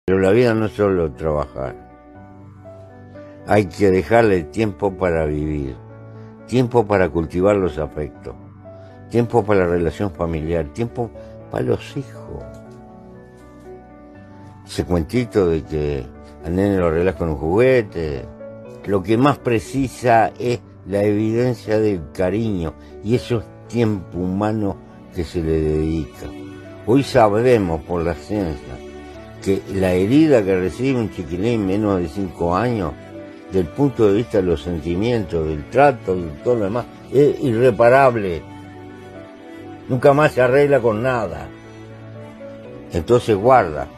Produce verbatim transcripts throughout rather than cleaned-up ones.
Pero la vida no es solo trabajar. Hay que dejarle tiempo para vivir, tiempo para cultivar los afectos, tiempo para la relación familiar, tiempo para los hijos. Ese cuentito de que al nene lo arreglas con un juguete, lo que más precisa es la evidencia del cariño, y eso es tiempo humano que se le dedica. Hoy sabemos por la ciencia que la herida que recibe un chiquilín menos de cinco años, del punto de vista de los sentimientos, del trato, de todo lo demás, es irreparable. Nunca más se arregla con nada. Entonces guarda.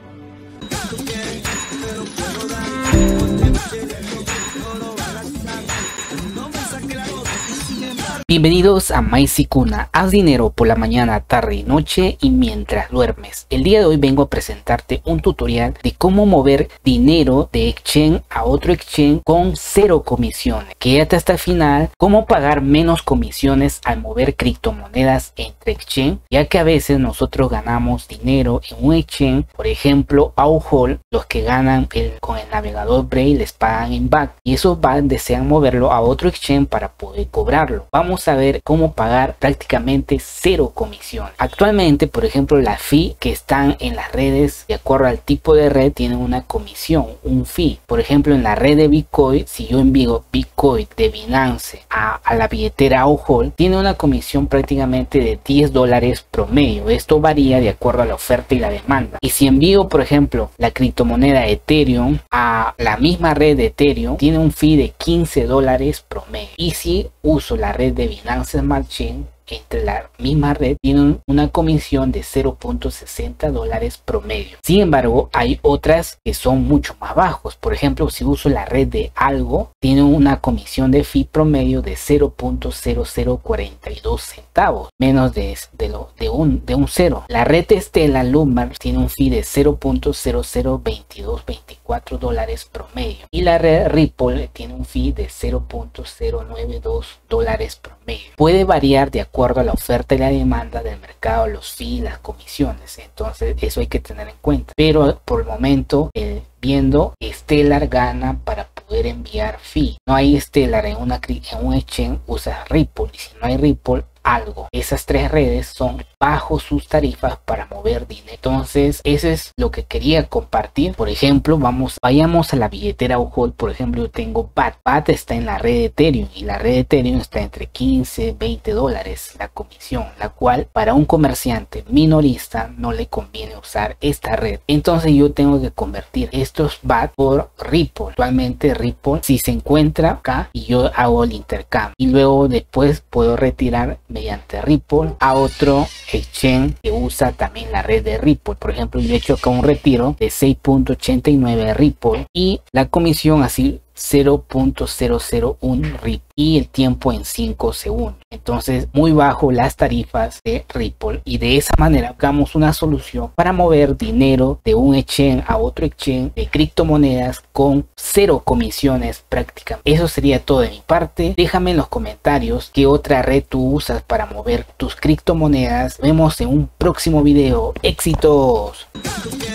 Bienvenidos a Maíz y Cuna. Haz dinero por la mañana, tarde y noche y mientras duermes. El día de hoy vengo a presentarte un tutorial de cómo mover dinero de exchange a otro exchange con cero comisiones. Quédate hasta el final. Cómo pagar menos comisiones al mover criptomonedas entre exchange, ya que a veces nosotros ganamos dinero en un exchange, por ejemplo Auhol. Los que ganan el, con el navegador Brave les pagan en back, y esos back desean moverlo a otro exchange para poder cobrarlo. Vamos a ver cómo pagar prácticamente cero comisión. Actualmente, por ejemplo, la fee que están en las redes, de acuerdo al tipo de red, tienen una comisión, un fee. Por ejemplo, en la red de Bitcoin, si yo envío Bitcoin de Binance a, a la billetera Auhol, tiene una comisión prácticamente de diez dólares promedio. Esto varía de acuerdo a la oferta y la demanda. Y si envío, por ejemplo, la criptomoneda Ethereum a la misma red de Ethereum, tiene un fee de quince dólares promedio. Y si uso la red de Binance Smart Chain entre la misma red, tienen una comisión de cero punto sesenta dólares promedio. Sin embargo, hay otras que son mucho más bajos. Por ejemplo, si uso la red de Algo, tiene una comisión de fee promedio de cero punto cero cero cuarenta y dos centavos, menos de, de, lo, de, un, de un cero. La red Stellar Lumbar tiene un fee de cero punto cero cero veintidós veinticuatro dólares promedio, y la red Ripple tiene un fee de cero punto cero noventa y dos dólares promedio. Puede variar de acuerdo a la oferta y la demanda del mercado, los fees, las comisiones. Entonces eso hay que tener en cuenta, pero por el momento eh, viendo, Stellar gana para poder enviar fee. No hay Stellar en, una, en un exchange, usa Ripple, y si no hay Ripple, Algo. Esas tres redes son bajo sus tarifas para mover dinero. Entonces eso es lo que quería compartir. Por ejemplo, vamos vayamos a la billetera Auhol. Por ejemplo, yo tengo B A T. B A T está en la red de Ethereum, y la red de Ethereum está entre quince, veinte dólares la comisión, la cual para un comerciante minorista no le conviene usar esta red. Entonces yo tengo que convertir estos B A T por Ripple. Actualmente Ripple si se encuentra acá, y yo hago el intercambio, y luego después puedo retirar mediante Ripple a otro exchange que usa también la red de Ripple. Por ejemplo, yo he hecho acá un retiro de seis punto ochenta y nueve Ripple, y la comisión así cero punto cero cero uno Ripple, y el tiempo en cinco segundos. Entonces muy bajo las tarifas de Ripple, y de esa manera buscamos una solución para mover dinero de un exchange a otro exchange de criptomonedas con cero comisiones prácticamente. Eso sería todo de mi parte. Déjame en los comentarios qué otra red tú usas para mover tus criptomonedas. Nos vemos en un próximo video. ¡Éxitos!